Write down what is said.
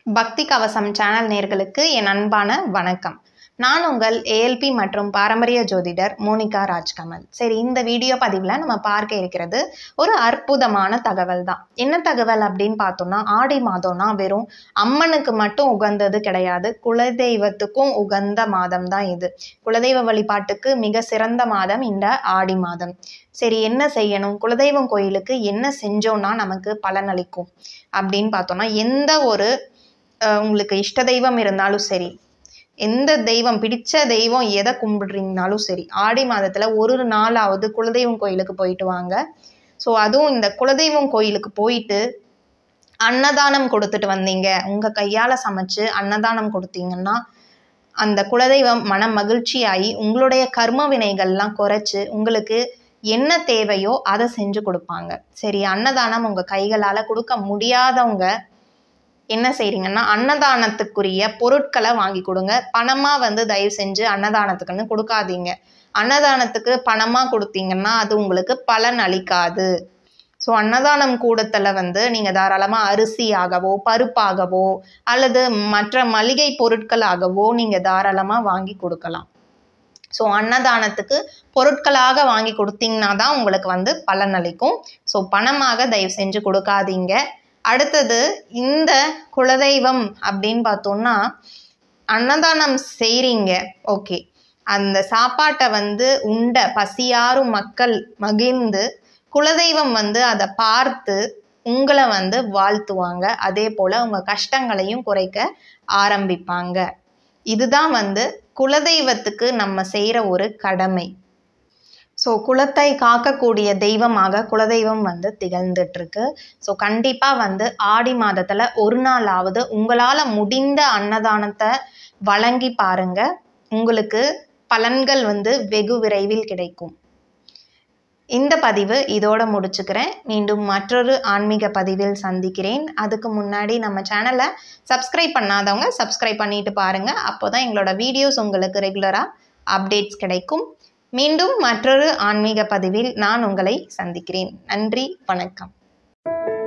பக்தி கவசம் சேனல் நேயர்களுக்கு என் அன்பான வணக்கம். நான் உங்கள் ஏஎல்பி மற்றும் பாரம்பரிய ஜோதிடர் மோனிகா ராஜ்கமல். சரி, இந்த வீடியோ பதிவில் நம்ம பார்க்க இருக்கிறது ஒரு அற்புதமான தகவல் தான். என்ன தகவல் அப்படின்னு பார்த்தோம்னா, ஆடி மாதம்னா வெறும் அம்மனுக்கு மட்டும் உகந்தது கிடையாது, குலதெய்வத்துக்கும் உகந்த மாதம் தான் இது. குலதெய்வ வழிபாட்டுக்கு மிக சிறந்த மாதம் இந்த ஆடி மாதம். சரி, என்ன செய்யணும், குலதெய்வம் கோயிலுக்கு என்ன செஞ்சோம்னா நமக்கு பலனளிக்கும் அப்படின்னு பார்த்தோம்னா, எந்த ஒரு உங்களுக்கு இஷ்ட தெய்வம் இருந்தாலும் சரி, எந்த தெய்வம் பிடிச்ச தெய்வம் எதை கும்பிடுறீங்கனாலும் சரி, ஆடி மாதத்துல ஒரு நாளாவது குலதெய்வம் கோயிலுக்கு போயிட்டு வாங்க. ஸோ அதுவும் இந்த குலதெய்வம் கோயிலுக்கு போயிட்டு அன்னதானம் கொடுத்துட்டு வந்தீங்க, உங்க கையால சமைச்சு அன்னதானம் கொடுத்தீங்கன்னா அந்த குலதெய்வம் மன மகிழ்ச்சியாகி உங்களுடைய கர்ம வினைகள்லாம் குறைச்சு உங்களுக்கு என்ன தேவையோ அதை செஞ்சு கொடுப்பாங்க. சரி, அன்னதானம் உங்க கைகளால கொடுக்க முடியாதவங்க என்ன செய்றீங்கன்னா, அன்னதானத்துக்குரிய பொருட்களை வாங்கி கொடுங்க. பணமா தயவு செஞ்சு அன்னதானத்துக்குன்னு கொடுக்காதீங்க. அன்னதானத்துக்கு பணமா கொடுத்தீங்கன்னா அது உங்களுக்கு பலன் அளிக்காது. ஸோ அன்னதானம் கூடத்துல நீங்க தாராளமா அரிசியாகவோ பருப்பாகவோ அல்லது மற்ற மளிகை பொருட்களாகவோ நீங்க தாராளமா வாங்கி கொடுக்கலாம். ஸோ அன்னதானத்துக்கு பொருட்களாக வாங்கி கொடுத்தீங்கன்னா தான் உங்களுக்கு பலன் அளிக்கும். ஸோ பணமாக தயவு செஞ்சு கொடுக்காதீங்க. அடுத்தது, இந்த குலதெய்வம் அப்படின்னு பார்த்தோம்னா, அன்னதானம் செய்றீங்க, ஓகே, அந்த சாப்பாட்டை உண்ட பசியாரும் மக்கள் மகிழ்ந்து குலதெய்வம் அதை பார்த்து உங்களை வாழ்த்துவாங்க. அதே போல உங்க கஷ்டங்களையும் குறைக்க ஆரம்பிப்பாங்க. இதுதான் குலதெய்வத்துக்கு நம்ம செய்யற ஒரு கடமை. ஸோ குலத்தை காக்கக்கூடிய தெய்வமாக குலதெய்வம் திகழ்ந்துட்டு இருக்கு. ஸோ கண்டிப்பாக ஆடி மாதத்தில் ஒரு நாளாவது உங்களால் முடிந்த அன்னதானத்தை வழங்கி பாருங்க. உங்களுக்கு பலன்கள் வெகு விரைவில் கிடைக்கும். இந்த பதிவு இதோட முடிச்சுக்கிறேன். மீண்டும் மற்றொரு ஆன்மீக பதிவில் சந்திக்கிறேன். அதுக்கு முன்னாடி நம்ம சேனலை சப்ஸ்கிரைப் பண்ணாதவங்க சப்ஸ்கிரைப் பண்ணிட்டு பாருங்க. அப்போதான் எங்களோட வீடியோஸ் உங்களுக்கு ரெகுலராக அப்டேட்ஸ் கிடைக்கும். மீண்டும் மற்றொரு ஆன்மீக பதிவில் நான் உங்களை சந்திக்கிறேன். நன்றி, வணக்கம்.